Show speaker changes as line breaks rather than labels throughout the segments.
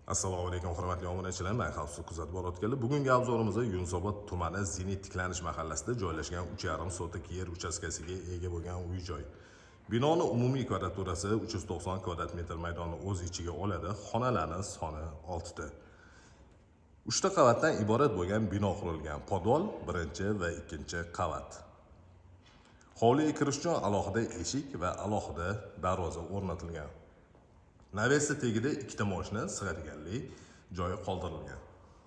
Assalomu alaykum hurmatli obunachilar, men Xavfsiz kuzatib borayotganlar. Bugungi obzorimizda Yunusobod tumani Zenit tiklanish mahallasida joylashgan 3,5 sotik yer uchastkasiga ega bo'lgan uy-joy. Binoni umumiy kvadraturasi 390 kvadrat metr maydonni o'z ichiga oladi. Xonalarning soni 6 ta. 3 ta qavatdan iborat bo'lgan bino qurilgan. Podol 1 va 2 qavat. Hovliga kirish uchun alohida eshik va alohida darvoza o'rnatilgan. Navesi tegida 2 ta mashina sig'adiganlik joyi qoldirilgan.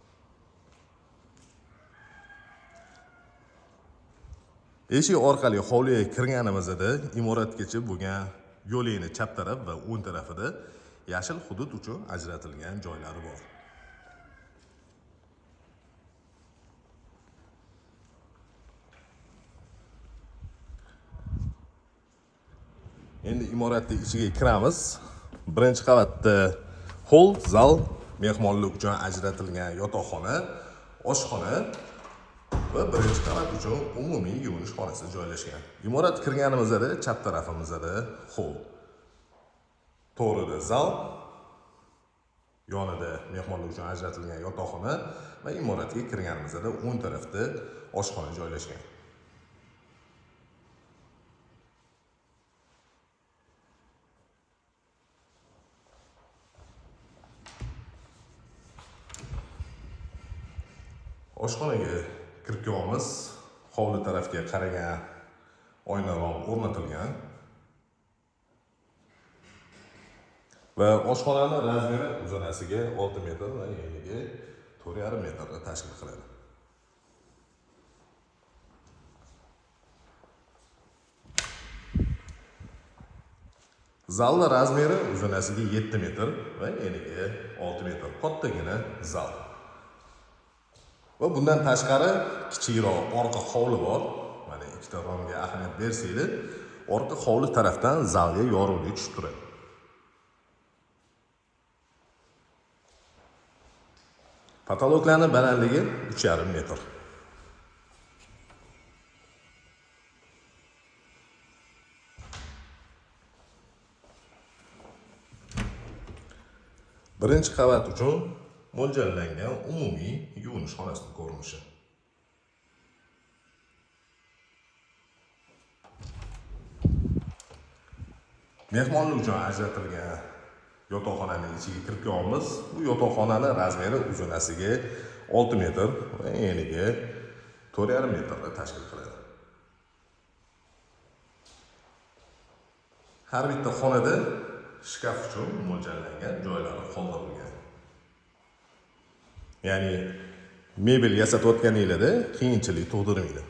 Eshik orqali hovliga kirganimizda imoratgacha bo'lgan yo'lning chap taraf va o'ng tarafida yashil hudud uchun ajratilgan joylari bor. Endi imoratning ichiga kiramiz. Birinchi qavatda hol, zal, mehmonlik uchun ajratilgan yotoqxona, oshxona va birinchi qavat uchun umumiy yuvinish xonasi joylashgan. Imorat kirganimizda chap tarafimizda hol, to'g'rida zal, yonida mehmonlik uchun ajratilgan yotoqxona va imoratga kirganimizda o'ng tarafda oshxona joylashgan. Oshxonaga kirib hovli tarafga qaragan oynalar o'rnatilgan va oshxonaning razmeri uzunasiga 6 metr va eniga 4,5 metrni tashkil qiladi. Zalning razmeri uzunasiga 7 metr va eniga 6 metr. Kattagina zal. Va bundan tashqari kichikroq orqa hovli bor. Mana ikkita romga ahamiyat bersanglar, orqa hovli tarafdan zalga yorug'lik tushib turadi. Patologlarning balandligi 3,5 metr. Birinchi qavat uchun mo'ljallangan umumiy yuvinish xonasining ko'rinishi. Mehmonlik uchun ajratilgan yotoqxonaning ichiga kirib kelamiz. Bu yotoqxonaning razmeri uzunasiga 6 metr va eniga 4,5 metrni tashkil qiladi. Har bitta xonada shkaf uchun mo'ljallangan joylari qoldirilgan. Ya'ni mebel yasatayotganingizda qiyinchilik tug'dirmaydi.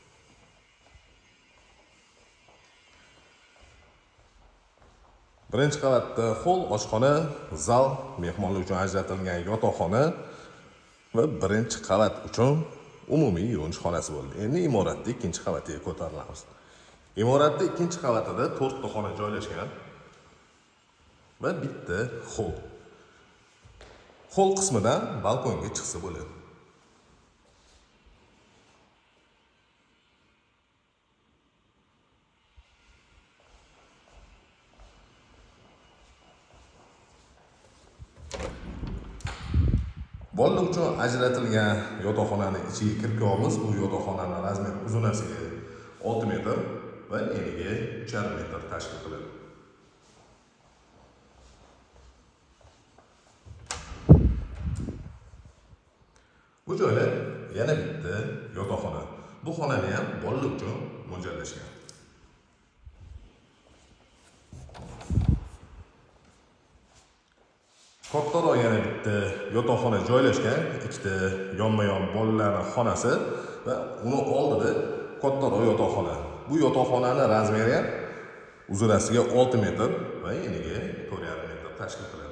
Birinchi qavatda hol, oshxona, zal, mehmonlik uchun ajratilgan yotoqxona va birinchi qavat uchun umumiy yuvinish xonasi bo'ldi. Endi imoratning ikkinchi qavatiga ko'tarilamiz. Imoratning ikkinchi qavatida 4 ta xona joylashgan va bitta hol. Hol qismidan balkonga chiqsa bo'ladi. Bolalar uchun ajratilgan yotoqxonaning ichiga kirib kelamiz. Bu yotoqxonaning razmeri uzunasiga 6 metr va eniga 3,5 metr tashkil qiladi. Bu joyda yana bitta yotoqxona. Bu xonani ham bolalar uchun mo'ljallashgan. Kattaroq yana bitta yotoqxona joylashgan, ikkita yonma-yon bolalarning xonasi va uni oldida kattaroq yotoqxona. Bu yotoqxonaning razmeri ham uzunasiga 6 metr va eniga 4,5 metr tashkil qiladi.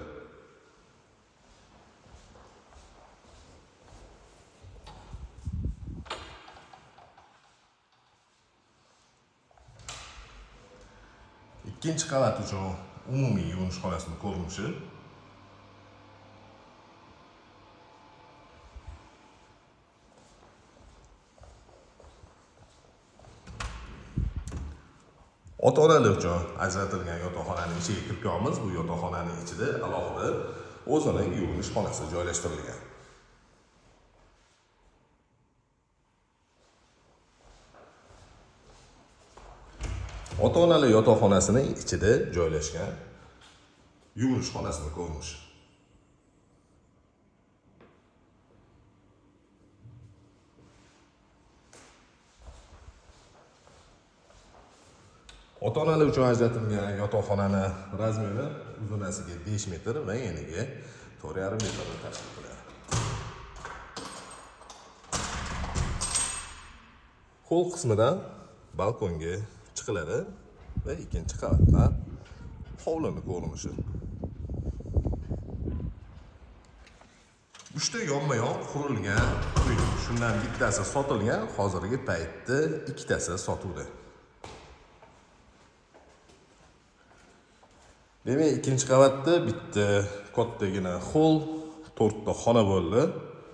Ikkinchi qavat uchun umumiy yuvinish xonasining ko'rinishi. Ota-onalar uchun ajratilgan yotoqxonaning ichiga kirib kelamiz. Bu yotoqxonaning ichida alohida o'zini yuvinish xonasi joylashtirilgan. Ota-onalar yotoqxonasining ichida joylashgan yuvinish xonasini ko'rinishi. Ota-onalar uchun ajratilgan yotoqxonani razmeri uzunasiga 5 metr va eniga 4,5 metr tashkil qiladi. Hol qismidan balkonga chiqiladi va ikkinchi qavatdan hovlini ko'rinishi. 3 ta yonma-yon qurilgan uy. Shundan bittasi sotilgan, hozirgi paytda ikkitasi sotuvda. Demak, ikkinchi qavatda bitta kattagina hol, 4 ta xona bo'ldi.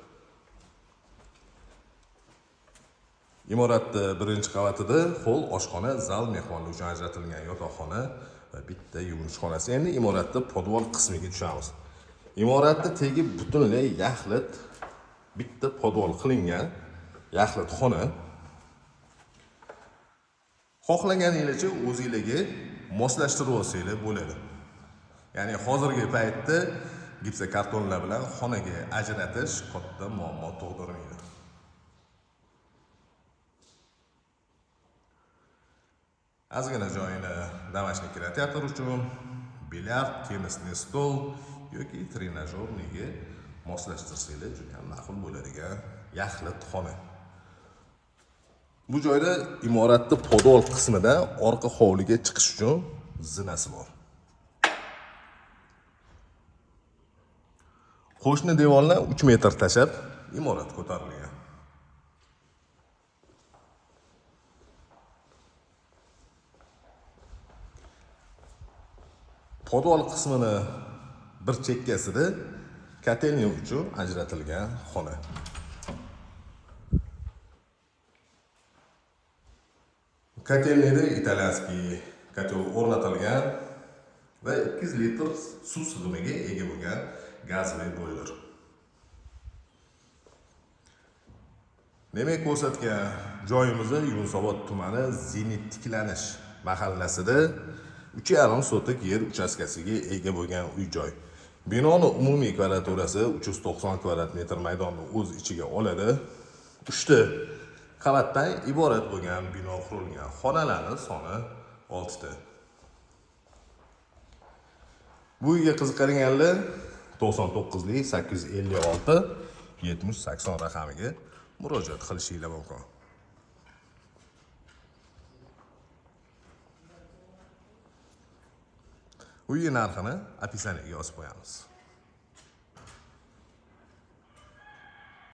Imoratda birinchi qavatida hol, oshxona, zal, mehmonlar uchun ajratilgan yotoqxona va bitta yuvinish xonasi. Endi imoratda podvol qismiga tushamiz. Imoratda tegi butunlay yaxlit bitta podvol qilingan yaxlit xona. Xohlaganingizni o'zingizga moslashtirib olsangiz bo'ladi. Ya'ni hozirgi paytda gipsokartonlar bilan xonaga ajratish katta muammo tug'dirmaydi. Ozgina joyini domashniy kinoteatr uchun, bilyard, tennisli stol yoki trenajyorniga moslashtirsangiz juda ham ma'qul bo'ladigan yaxlit xona. Bu joyda imoratda podol qismida orqa hovliga chiqish uchun zinasi bor. Qo'shni devorlar 3 metr tashab imorat ko'tarilgan. Podol qismini bir chekkasida kotelni uchun ajratilgan xona. Kotelnida italyanskiy kotel o'rnatilgan va 200 litr suv sig'imiga ega bo'lgan gazli boiler. Demak, ko'rsatgan joyimiz Yunusobod tumani Zenit tiklanish mahallasida 3,5 sotik yer uchastkasiga ega bo'lgan uy-joy. Binoning umumiy kvadraturasi 390 kvadrat metr maydonni o'z ichiga oladi. 3 ta qavatdan iborat bo'lgan bino qurilgan. Xonalarning soni 6 ta. Bu uyga qiziqadiganlar 99 856 7080 raqamiga murojaat qilishingiz mumkin. Uy narxini описаниеga yozib qo'yamiz.